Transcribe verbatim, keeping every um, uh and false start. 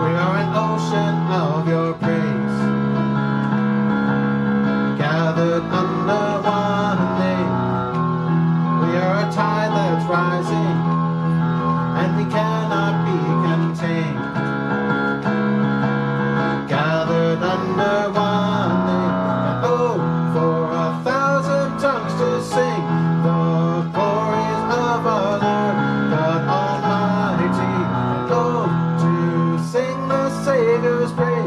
We are an ocean of your praise, gathered under one name. We are a tide that's rising, and we cannot be contained. Gathered under one name, and oh, for a thousand tongues to sing the glories of our Lord God Almighty, and oh, to sing the Savior's praise.